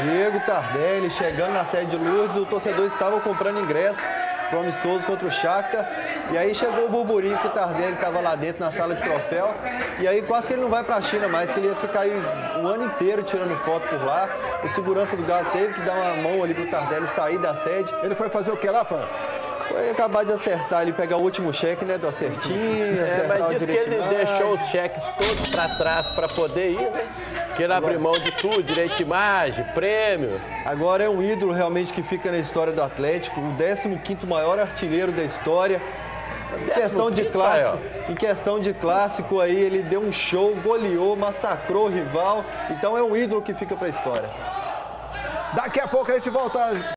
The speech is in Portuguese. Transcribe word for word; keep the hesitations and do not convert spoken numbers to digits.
Diego Tardelli chegando na sede de Lourdes, o torcedor estava comprando ingresso pro amistoso contra o Shakhtar. E aí chegou o burburinho que o Tardelli estava lá dentro na sala de troféu. E aí quase que ele não vai para a China mais, que ele ia ficar aí o ano inteiro tirando foto por lá. O segurança do Galo teve que dar uma mão ali pro Tardelli sair da sede. Ele foi fazer o que lá, Fã? Foi acabar de acertar ali, pegar o último cheque, né, do acertinho. É, mas diz que ele deixou os cheques todos para trás para poder ir, né? Que ele abriu mão de tudo, direito de imagem, prêmio. Agora é um ídolo realmente que fica na história do Atlético, o décimo quinto maior artilheiro da história. Em questão de clássico, em questão de clássico aí, ele deu um show, goleou, massacrou o rival. Então é um ídolo que fica para a história. Daqui a pouco a gente volta.